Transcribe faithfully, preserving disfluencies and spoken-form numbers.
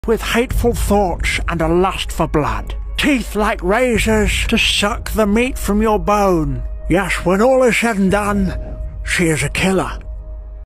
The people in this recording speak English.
with hateful thoughts and a lust for blood. Teeth like razors to suck the meat from your bone. Yes, when all is said and done, she is a killer.